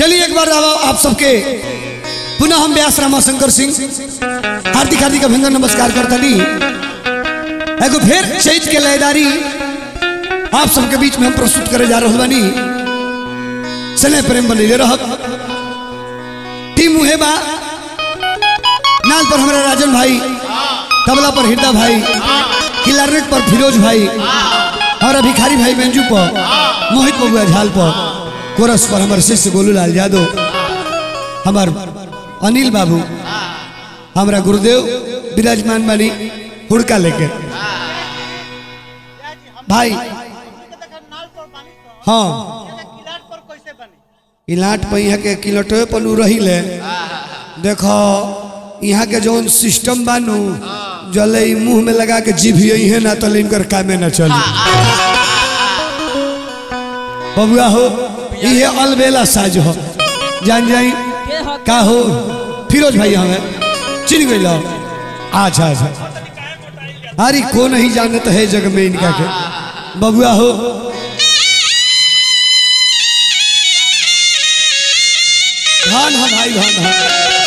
चलिए एक बार आप सबके पुनः हम व्यास रामाशंकर सिंह हार्दिक हार्दिक अभिनंदन नमस्कार करता नी एगो फिर चैत के लयदारी आप सबके बीच में हम प्रस्तुत करे जा रहे बानी। स्नेह प्रेम बने रह टीम मुहेबा नाल पर हमारा राजन भाई, तबला पर हिरदा भाई, किलारनेट पर फिरोज भाई और भिखारी भाई बेंजू पर, मोहित बबुआ झाल पर, कोरस पर हमारे शिष्य गोलूलाल यादव, हमार अनिल बाबू, हमारा गुरुदेव विराजमान बानी हुड़का लेके भाई। हाँ किलाट पर यहाँ के किलटवे पर रही ले देखो यहाँ के जो सिस्टम बानू जले मुंह में लगा के जीभ यही है ना तो इनकर कामे ना चले बबुआ हो ये अलबेला साज हो जान जाई का हो फिरोज भाई हमें चिन्ह गई लो। अच्छा अच्छा अरे को नहीं जानत है जग में इनका के बबुआ हो धान है भाई धान है।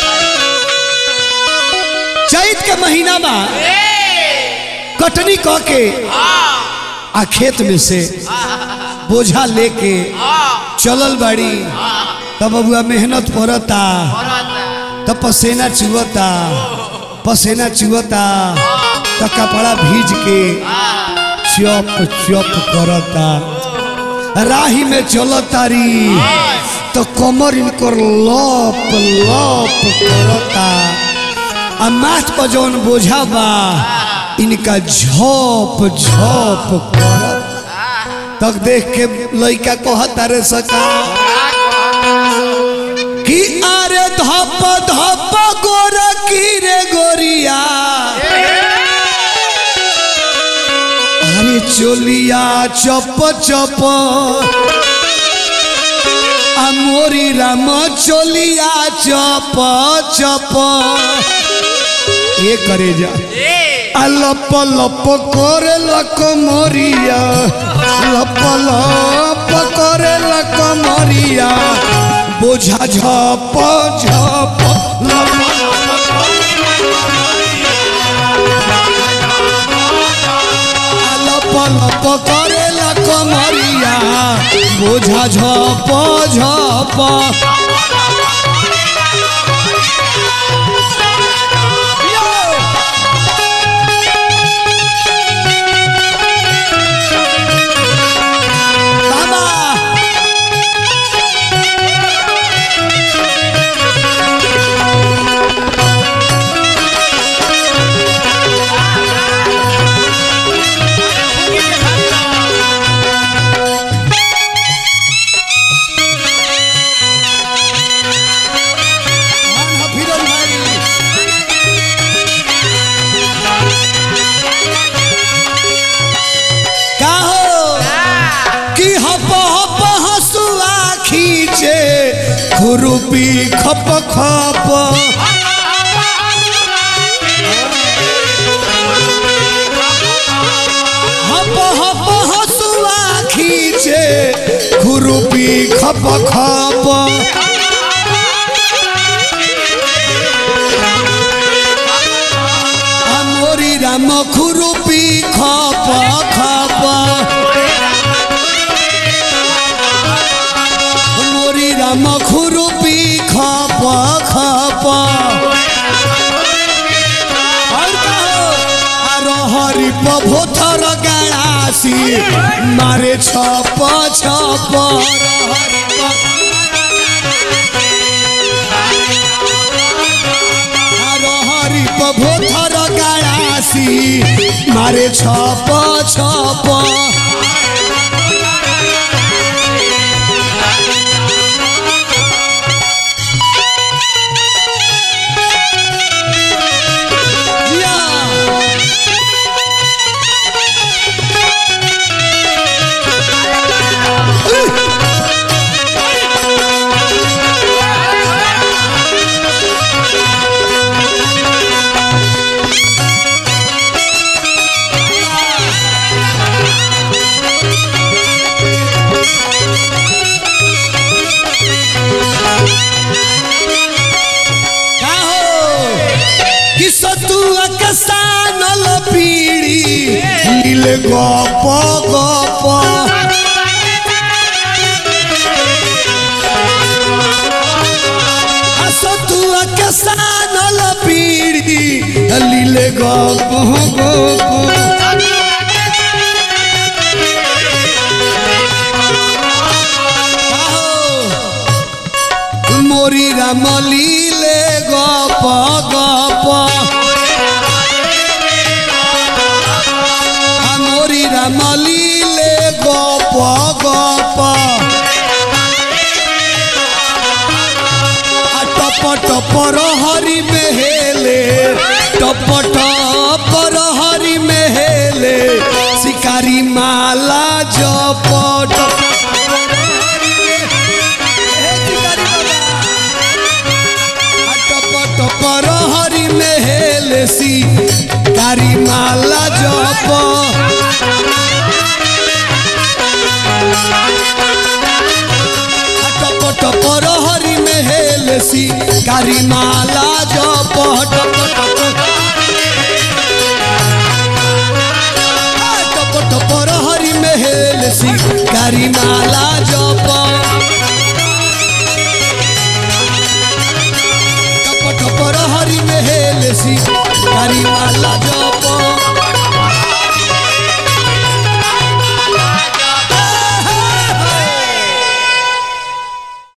चैत के महीना में कटनी क के आ खेत में से बोझा लेके चलल बाड़ी तब बबुआ मेहनत पड़ता तब पसेना चुवता तब कपड़ा भीज के चप चप करता राही में चलतारी तो कमर इनकर लप लप करता आ माथ पर जौन बोझा बा इनका झोप झोप करता तक देख के लइका कहता रे सका कि अरे धप धप गोर की रे गोरिया अरे चोलिया चप चप मोरी राम चोलिया चप चप ये करे जा लप लप करे लक मोरिया लप लप करे लक मोरिया बोझा झप झप लप लप करे लक मोरिया बोझा झप झप खुरुपी खप खप हप हप हसुआ खींचे खुरुपी खप खप मोरी राम खुरुपी खप खप राम खुरुपी खप खप हरि पभोथर गणासी मारे छप छप हरि पभोथर गणासी मारे छप छप लीले गप गप सतुआ के सानल पीड़ी लीले गप गप मोरी राम लीले गप गप मोरी राम लीले गप गप टप टप हरि में हेले टप टप हरि में हेले शिकारी माला जप पर हरि में हेले शिकारी माला जप टप टप हरि में हेले शिकारी माला जप टप टप हरि में हेले शिकारी माला जप हरि में हेले शिकारी माला जप